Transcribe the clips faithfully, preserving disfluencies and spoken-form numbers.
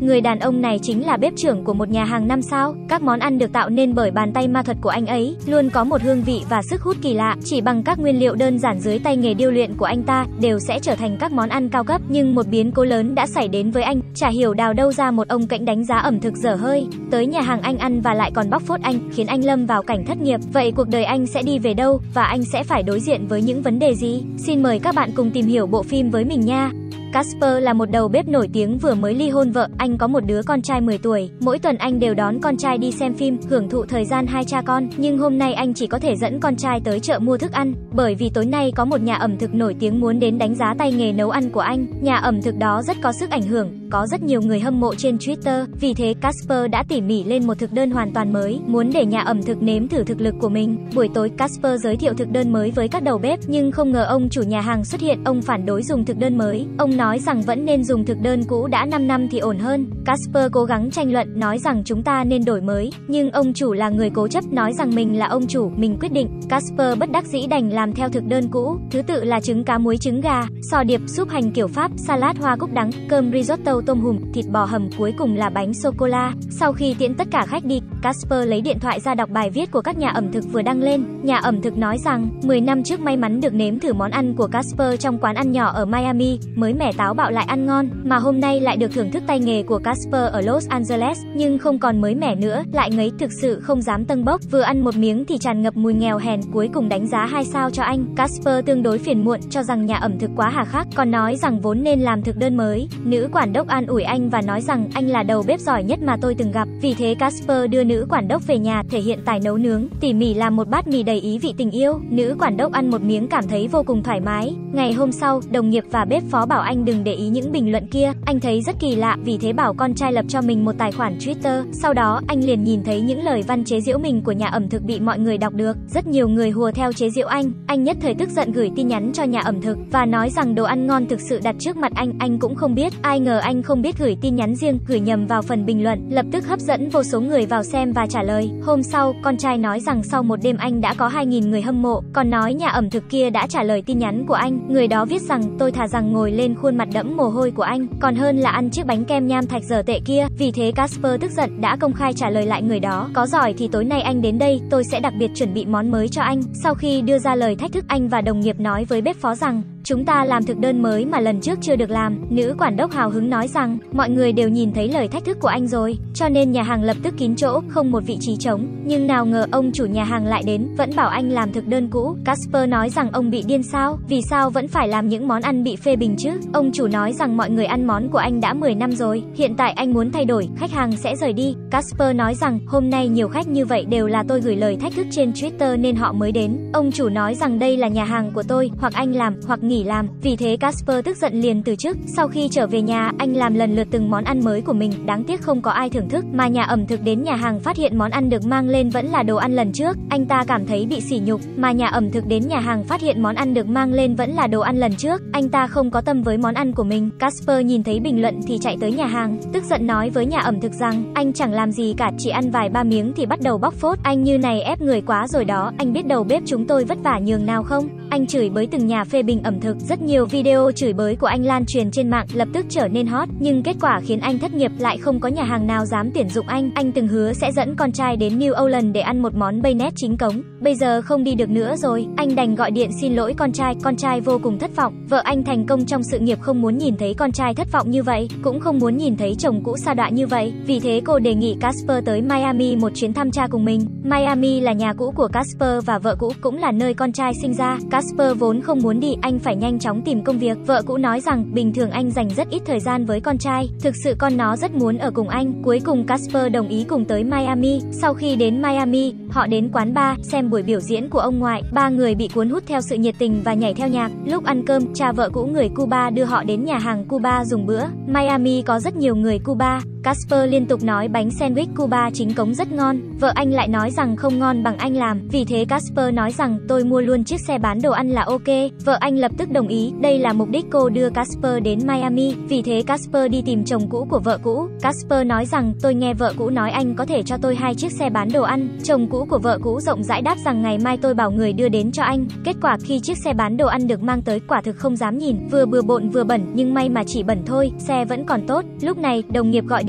người đàn ông này chính là bếp trưởng của một nhà hàng năm sao. Các món ăn được tạo nên bởi bàn tay ma thuật của anh ấy, luôn có một hương vị và sức hút kỳ lạ. Chỉ bằng các nguyên liệu đơn giản dưới tay nghề điêu luyện của anh ta, đều sẽ trở thành các món ăn cao cấp. Nhưng một biến cố lớn đã xảy đến với anh, chả hiểu đào đâu ra một ông cạnh đánh giá ẩm thực dở hơi, tới nhà hàng anh ăn và lại còn bóc phốt anh, khiến anh lâm vào cảnh thất nghiệp. Vậy cuộc đời anh sẽ đi về đâu, và anh sẽ phải đối diện với những vấn đề gì? Xin mời các bạn cùng tìm hiểu bộ phim với mình nha. Casper là một đầu bếp nổi tiếng vừa mới ly hôn vợ, anh có một đứa con trai mười tuổi. Mỗi tuần anh đều đón con trai đi xem phim, hưởng thụ thời gian hai cha con. Nhưng hôm nay anh chỉ có thể dẫn con trai tới chợ mua thức ăn, bởi vì tối nay có một nhà ẩm thực nổi tiếng muốn đến đánh giá tay nghề nấu ăn của anh. Nhà ẩm thực đó rất có sức ảnh hưởng, có rất nhiều người hâm mộ trên Twitter. Vì thế Casper đã tỉ mỉ lên một thực đơn hoàn toàn mới, muốn để nhà ẩm thực nếm thử thực lực của mình. Buổi tối Casper giới thiệu thực đơn mới với các đầu bếp, nhưng không ngờ ông chủ nhà hàng xuất hiện. Ông phản đối dùng thực đơn mới. Ông nói rằng vẫn nên dùng thực đơn cũ, đã năm năm thì ổn hơn. Casper cố gắng tranh luận, nói rằng chúng ta nên đổi mới, nhưng ông chủ là người cố chấp, nói rằng mình là ông chủ, mình quyết định. Casper bất đắc dĩ đành làm theo thực đơn cũ. Thứ tự là trứng cá muối trứng gà, sò điệp súp hành kiểu Pháp, salad hoa cúc đắng, cơm risotto tôm hùm, thịt bò hầm, cuối cùng là bánh sô cô la. Sau khi tiễn tất cả khách đi, Casper lấy điện thoại ra đọc bài viết của các nhà ẩm thực vừa đăng lên. Nhà ẩm thực nói rằng mười năm trước may mắn được nếm thử món ăn của Casper trong quán ăn nhỏ ở Miami, mới mẻ táo bạo lại ăn ngon, mà hôm nay lại được thưởng thức tay nghề của Casper ở Los Angeles, nhưng không còn mới mẻ nữa, lại ngấy, thực sự không dám tâng bốc. Vừa ăn một miếng thì tràn ngập mùi nghèo hèn, cuối cùng đánh giá hai sao cho anh. Casper tương đối phiền muộn, cho rằng nhà ẩm thực quá hà khắc, còn nói rằng vốn nên làm thực đơn mới. Nữ quản đốc an ủi anh và nói rằng anh là đầu bếp giỏi nhất mà tôi từng gặp. Vì thế Casper đưa nữ quản đốc về nhà, thể hiện tài nấu nướng, tỉ mỉ làm một bát mì đầy ý vị tình yêu. Nữ quản đốc ăn một miếng cảm thấy vô cùng thoải mái. Ngày hôm sau, đồng nghiệp và bếp phó bảo anh đừng để ý những bình luận kia, anh thấy rất kỳ lạ, vì thế bảo con trai lập cho mình một tài khoản Twitter. Sau đó anh liền nhìn thấy những lời văn chế giễu mình của nhà ẩm thực bị mọi người đọc được. Rất nhiều người hùa theo chế giễu anh. Anh nhất thời tức giận gửi tin nhắn cho nhà ẩm thực và nói rằng đồ ăn ngon thực sự đặt trước mặt anh, anh cũng không biết. Ai ngờ anh không biết gửi tin nhắn riêng, gửi nhầm vào phần bình luận, lập tức hấp dẫn vô số người vào xem và trả lời. Hôm sau, con trai nói rằng sau một đêm anh đã có hai nghìn người hâm mộ, còn nói nhà ẩm thực kia đã trả lời tin nhắn của anh. Người đó viết rằng tôi thà rằng ngồi lên khuôn mặt đẫm mồ hôi của anh, còn hơn là ăn chiếc bánh kem nham thạch dở tệ kia. Vì thế Casper tức giận đã công khai trả lời lại người đó, có giỏi thì tối nay anh đến đây, tôi sẽ đặc biệt chuẩn bị món mới cho anh. Sau khi đưa ra lời thách thức, anh và đồng nghiệp nói với bếp phó rằng chúng ta làm thực đơn mới mà lần trước chưa được làm. Nữ quản đốc hào hứng nói rằng mọi người đều nhìn thấy lời thách thức của anh rồi, cho nên nhà hàng lập tức kín chỗ, không một vị trí trống. Nhưng nào ngờ ông chủ nhà hàng lại đến, vẫn bảo anh làm thực đơn cũ. Casper nói rằng ông bị điên sao, vì sao vẫn phải làm những món ăn bị phê bình chứ. Ông chủ nói rằng mọi người ăn món của anh đã mười năm rồi, hiện tại anh muốn thay đổi, khách hàng sẽ rời đi. Casper nói rằng hôm nay nhiều khách như vậy đều là tôi gửi lời thách thức trên Twitter nên họ mới đến. Ông chủ nói rằng đây là nhà hàng của tôi, hoặc anh làm, hoặc nghỉ làm. Vì thế Casper tức giận liền từ chức. Sau khi trở về nhà, anh làm lần lượt từng món ăn mới của mình, đáng tiếc không có ai thưởng thức, mà nhà ẩm thực đến nhà hàng phát hiện món ăn được mang lên vẫn là đồ ăn lần trước. Anh ta cảm thấy bị sỉ nhục, mà nhà ẩm thực đến nhà hàng phát hiện món ăn được mang lên vẫn là đồ ăn lần trước. Anh ta không có tâm với món ăn của mình. Casper nhìn thấy bình luận thì chạy tới nhà hàng, tức giận nói với nhà ẩm thực rằng anh chẳng làm gì cả, chỉ ăn vài ba miếng thì bắt đầu bóc phốt. Anh như này ép người quá rồi đó, anh biết đầu bếp chúng tôi vất vả nhường nào không? Anh chửi bới từng nhà phê bình ẩm thực. Rất nhiều video chửi bới của anh lan truyền trên mạng, lập tức trở nên hot, nhưng kết quả khiến anh thất nghiệp, lại không có nhà hàng nào dám tuyển dụng anh. Anh từng hứa sẽ dẫn con trai đến New Orleans để ăn một món baynet chính cống, bây giờ không đi được nữa rồi. Anh đành gọi điện xin lỗi con trai, con trai vô cùng thất vọng. Vợ anh thành công trong sự nghiệp, không muốn nhìn thấy con trai thất vọng như vậy, cũng không muốn nhìn thấy chồng cũ sa đọa như vậy. Vì thế cô đề nghị Casper tới Miami một chuyến thăm cha cùng mình. Miami là nhà cũ của Casper và vợ cũ, cũng là nơi con trai sinh ra. Casper vốn không muốn đi, anh phải nhanh chóng tìm công việc. Vợ cũ nói rằng bình thường anh dành rất ít thời gian với con trai, thực sự con nó rất muốn ở cùng anh. Cuối cùng Casper đồng ý cùng tới Miami. Sau khi đến Miami, họ đến quán bar xem buổi biểu diễn của ông ngoại. Ba người bị cuốn hút theo sự nhiệt tình và nhảy theo nhạc. Lúc ăn cơm, cha vợ cũ người Cuba đưa họ đến nhà hàng Cuba dùng bữa. Miami có rất nhiều người Cuba. Casper liên tục nói bánh sandwich Cuba chính cống rất ngon. Vợ anh lại nói rằng không ngon bằng anh làm. Vì thế Casper nói rằng tôi mua luôn chiếc xe bán đồ ăn là ok. Vợ anh lập tức đồng ý. Đây là mục đích cô đưa Casper đến Miami. Vì thế Casper đi tìm chồng cũ của vợ cũ. Casper nói rằng tôi nghe vợ cũ nói anh có thể cho tôi hai chiếc xe bán đồ ăn. Chồng cũ của vợ cũ rộng rãi đáp rằng ngày mai tôi bảo người đưa đến cho anh. Kết quả khi chiếc xe bán đồ ăn được mang tới, quả thực không dám nhìn, vừa bừa bộn vừa bẩn, nhưng may mà chỉ bẩn thôi, xe vẫn còn tốt. Lúc này đồng nghiệp gọi điện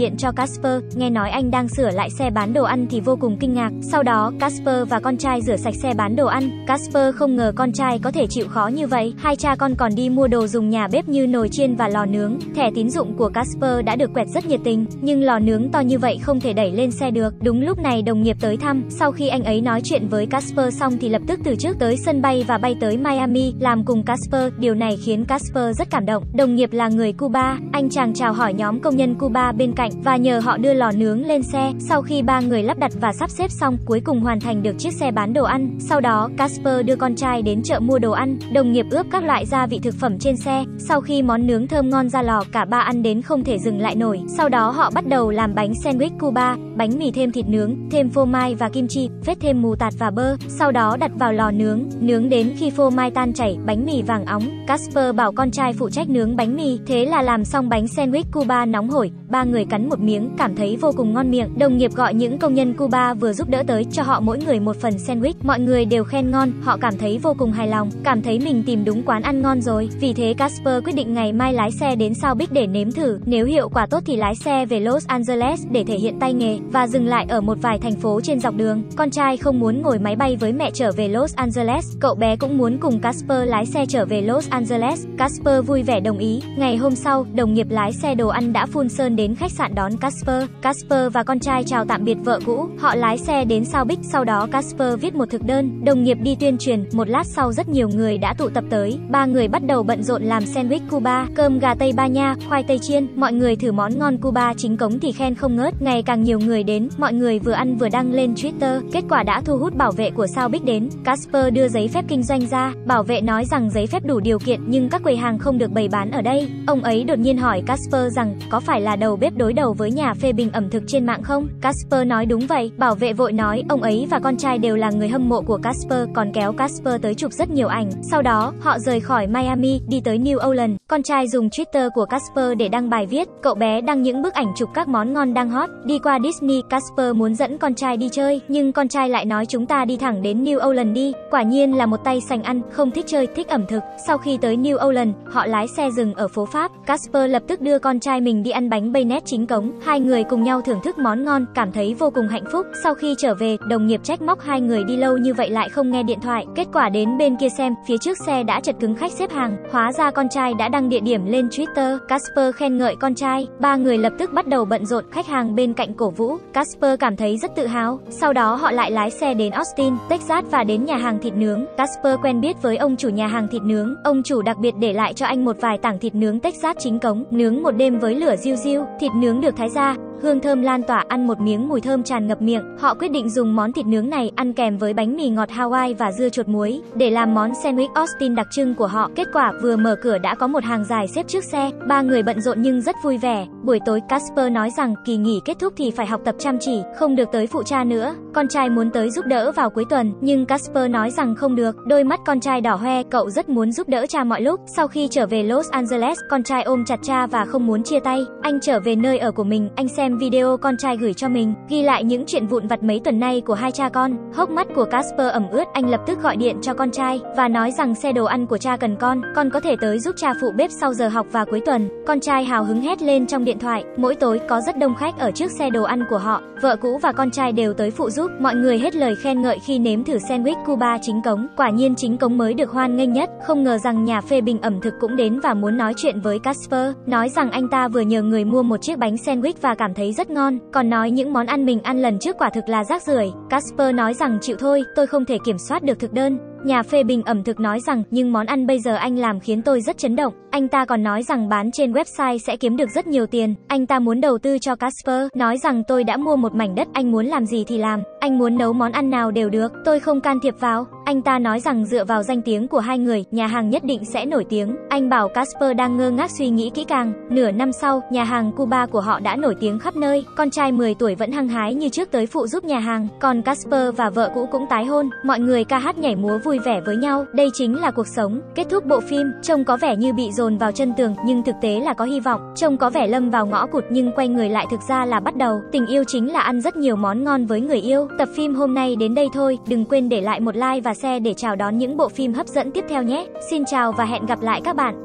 điện cho Casper, nghe nói anh đang sửa lại xe bán đồ ăn thì vô cùng kinh ngạc. Sau đó, Casper và con trai rửa sạch xe bán đồ ăn. Casper không ngờ con trai có thể chịu khó như vậy. Hai cha con còn đi mua đồ dùng nhà bếp như nồi chiên và lò nướng. Thẻ tín dụng của Casper đã được quẹt rất nhiệt tình, nhưng lò nướng to như vậy không thể đẩy lên xe được. Đúng lúc này đồng nghiệp tới thăm, sau khi anh ấy nói chuyện với Casper xong thì lập tức từ trước tới sân bay và bay tới Miami làm cùng Casper. Điều này khiến Casper rất cảm động. Đồng nghiệp là người Cuba, anh chàng chào hỏi nhóm công nhân Cuba bên cạnh và nhờ họ đưa lò nướng lên xe. Sau khi ba người lắp đặt và sắp xếp xong, cuối cùng hoàn thành được chiếc xe bán đồ ăn. Sau đó, Casper đưa con trai đến chợ mua đồ ăn. Đồng nghiệp ướp các loại gia vị thực phẩm trên xe. Sau khi món nướng thơm ngon ra lò, cả ba ăn đến không thể dừng lại nổi. Sau đó họ bắt đầu làm bánh sandwich Cuba, bánh mì thêm thịt nướng, thêm phô mai và kim chi, phết thêm mù tạt và bơ. Sau đó đặt vào lò nướng, nướng đến khi phô mai tan chảy, bánh mì vàng óng. Casper bảo con trai phụ trách nướng bánh mì. Thế là làm xong bánh sandwich Cuba nóng hổi. Ba người cắn một miếng, cảm thấy vô cùng ngon miệng. Đồng nghiệp gọi những công nhân Cuba vừa giúp đỡ tới, cho họ mỗi người một phần sandwich. Mọi người đều khen ngon, họ cảm thấy vô cùng hài lòng, cảm thấy mình tìm đúng quán ăn ngon rồi. Vì thế Casper quyết định ngày mai lái xe đến South Beach để nếm thử. Nếu hiệu quả tốt thì lái xe về Los Angeles để thể hiện tay nghề và dừng lại ở một vài thành phố trên dọc đường. Con trai không muốn ngồi máy bay với mẹ trở về Los Angeles, cậu bé cũng muốn cùng Casper lái xe trở về Los Angeles. Casper vui vẻ đồng ý. Ngày hôm sau, đồng nghiệp lái xe đồ ăn đã phun sơn đến khách sạn đón Casper. Casper và con trai chào tạm biệt vợ cũ. Họ lái xe đến South Beach, sau đó Casper viết một thực đơn. Đồng nghiệp đi tuyên truyền. Một lát sau rất nhiều người đã tụ tập tới. Ba người bắt đầu bận rộn làm sandwich Cuba, cơm gà Tây Ban Nha, khoai tây chiên. Mọi người thử món ngon Cuba chính cống thì khen không ngớt. Ngày càng nhiều người đến, mọi người vừa ăn vừa đăng lên Twitter. Kết quả đã thu hút bảo vệ của South Beach đến. Casper đưa giấy phép kinh doanh ra. Bảo vệ nói rằng giấy phép đủ điều kiện nhưng các quầy hàng không được bày bán ở đây. Ông ấy đột nhiên hỏi Casper rằng có phải là đầu bếp đối đầu với nhà phê bình ẩm thực trên mạng không? Casper nói đúng vậy. Bảo vệ vội nói ông ấy và con trai đều là người hâm mộ của Casper, còn kéo Casper tới chụp rất nhiều ảnh. Sau đó, họ rời khỏi Miami, đi tới New Orleans. Con trai dùng Twitter của Casper để đăng bài viết. Cậu bé đăng những bức ảnh chụp các món ngon đang hot. Đi qua Disney, Casper muốn dẫn con trai đi chơi, nhưng con trai lại nói chúng ta đi thẳng đến New Orleans đi. Quả nhiên là một tay sành ăn, không thích chơi, thích ẩm thực. Sau khi tới New Orleans, họ lái xe dừng ở phố Pháp. Casper lập tức đưa con trai mình đi ăn bánh Baynet chính cống. Hai người cùng nhau thưởng thức món ngon, cảm thấy vô cùng hạnh phúc. Sau khi trở về, đồng nghiệp trách móc hai người đi lâu như vậy lại không nghe điện thoại. Kết quả đến bên kia xem, phía trước xe đã chật cứng khách xếp hàng. Hóa ra con trai đã đăng địa điểm lên Twitter. Casper khen ngợi con trai. Ba người lập tức bắt đầu bận rộn, khách hàng bên cạnh cổ vũ. Casper cảm thấy rất tự hào. Sau đó họ lại lái xe đến Austin, Texas và đến nhà hàng thịt nướng. Casper quen biết với ông chủ nhà hàng thịt nướng. Ông chủ đặc biệt để lại cho anh một vài tảng thịt nướng Texas chính cống, nướng một đêm với lửa riu riu. Thịt nướng được thái ra, hương thơm lan tỏa, ăn một miếng mùi thơm tràn ngập miệng. Họ quyết định dùng món thịt nướng này ăn kèm với bánh mì ngọt Hawaii và dưa chuột muối để làm món sandwich Austin đặc trưng của họ. Kết quả vừa mở cửa đã có một hàng dài xếp trước xe. Ba người bận rộn nhưng rất vui vẻ. Buổi tối Casper nói rằng kỳ nghỉ kết thúc thì phải học tập chăm chỉ, không được tới phụ cha nữa. Con trai muốn tới giúp đỡ vào cuối tuần, nhưng Casper nói rằng không được. Đôi mắt con trai đỏ hoe, cậu rất muốn giúp đỡ cha mọi lúc. Sau khi trở về Los Angeles, con trai ôm chặt cha và không muốn chia tay. Anh trở về nơi ở của mình, anh xem video con trai gửi cho mình, ghi lại những chuyện vụn vặt mấy tuần nay của hai cha con. Hốc mắt của Casper ẩm ướt, anh lập tức gọi điện cho con trai và nói rằng xe đồ ăn của cha cần con, con có thể tới giúp cha phụ bếp sau giờ học và cuối tuần. Con trai hào hứng hét lên trong điện thoại. Mỗi tối có rất đông khách ở trước xe đồ ăn của họ. Vợ cũ và con trai đều tới phụ giúp. Mọi người hết lời khen ngợi khi nếm thử sandwich Cuba chính cống. Quả nhiên chính cống mới được hoan nghênh nhất. Không ngờ rằng nhà phê bình ẩm thực cũng đến và muốn nói chuyện với Casper, nói rằng anh ta vừa nhờ người mua một chiếc bánh sandwich và cảm thấy rất ngon, còn nói những món ăn mình ăn lần trước quả thực là rác rưởi. Casper nói rằng chịu thôi, tôi không thể kiểm soát được thực đơn. Nhà phê bình ẩm thực nói rằng, nhưng món ăn bây giờ anh làm khiến tôi rất chấn động. Anh ta còn nói rằng bán trên website sẽ kiếm được rất nhiều tiền. Anh ta muốn đầu tư cho Casper, nói rằng tôi đã mua một mảnh đất, anh muốn làm gì thì làm, anh muốn nấu món ăn nào đều được, tôi không can thiệp vào. Anh ta nói rằng dựa vào danh tiếng của hai người, nhà hàng nhất định sẽ nổi tiếng. Anh bảo Casper đang ngơ ngác suy nghĩ kỹ càng. Nửa năm sau, nhà hàng Cuba của họ đã nổi tiếng khắp nơi. Con trai mười tuổi vẫn hăng hái như trước tới phụ giúp nhà hàng, còn Casper và vợ cũ cũng tái hôn. Mọi người ca hát nhảy múa vui vẻ với nhau. Đây chính là cuộc sống. Kết thúc bộ phim, trông có vẻ như bị dồn vào chân tường, nhưng thực tế là có hy vọng. Trông có vẻ lâm vào ngõ cụt nhưng quay người lại thực ra là bắt đầu. Tình yêu chính là ăn rất nhiều món ngon với người yêu. Tập phim hôm nay đến đây thôi. Đừng quên để lại một like và share để chào đón những bộ phim hấp dẫn tiếp theo nhé. Xin chào và hẹn gặp lại các bạn.